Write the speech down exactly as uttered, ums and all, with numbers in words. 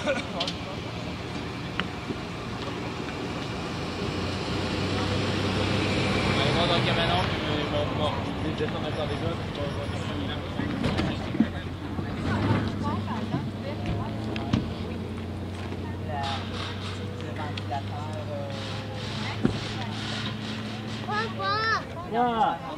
va dans le camion, puis mon mort. Je descends maintenant des gars, puis je vais Papa!